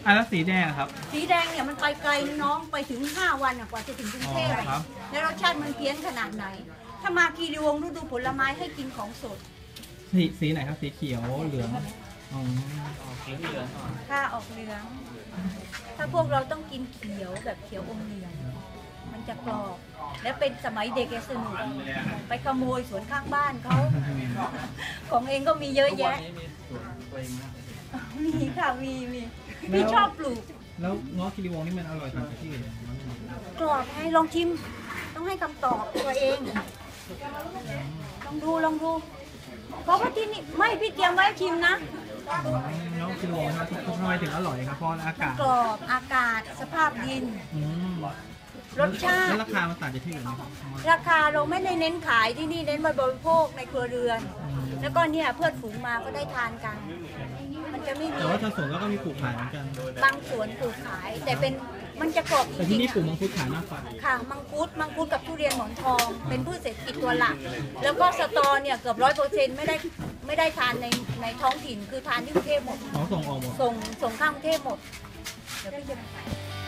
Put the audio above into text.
แล้วสีแดงครับสีแดงเนี่ยมันไปไกลน้องไปถึง5 วันกว่าจะถึงกรุงเทพแล้วรสชาติมันเพี้ยนขนาดไหนถ้ามาคีรีวงศ์ฤดูผลไม้ให้กินของสดสีไหนครับสีเขียวเหลืองอ๋อเขียวเหลืองถ้าออกเหลืองถ้าพวกเราต้องกินเขียวแบบเขียวอมเหลืองมันจะกรอบและเป็นสมัยเด็กสนุกไปขโมยสวนข้างบ้านเขาของเองก็มีเยอะแยะมีค่ะมีพี่ชอบปลูกแล้วเงาะคีรีวงศ์นี่มันอร่อยกว่าที่อื่นกรอบให้ลองชิมต้องให้คำตอบตัวเองลองดูเพราะว่าที่นี่ไม่พี่เตรียมไว้ชิมนะเงาะคีรีวงศ์ทำไมถึงอร่อยครับเพราะอากาศกรอบอากาศสภาพดินรสชาติแล้วราคามันต่างจากที่อื่นไหมครับราคาเราไม่ได้เน้นขายที่นี่เน้นมาบริโภคในครัวเรือนแล้วก็เนี่ยเพื่อนฝูงมาก็ได้ทานกันมันจะไม่มีแต่ว่าทางสวนก็มีปลูกขายเหมือนกันบางสวนปลูกขายแต่เป็นมันจะกรอบแต่ที่นี่ปลูกมังคุดขายมากกว่าค่ะมังคุดกับทุเรียนหมอนทองเป็นพืชเศรษฐกิจตัวหลักแล้วก็สตอเนี่ยเกือบ100%ไม่ได้ทานในท้องถิ่นคือทานที่กรุงเทพหมดส่งออกหมดส่งข้ามกรุงเทพหมดเดี๋ยวพี่จะ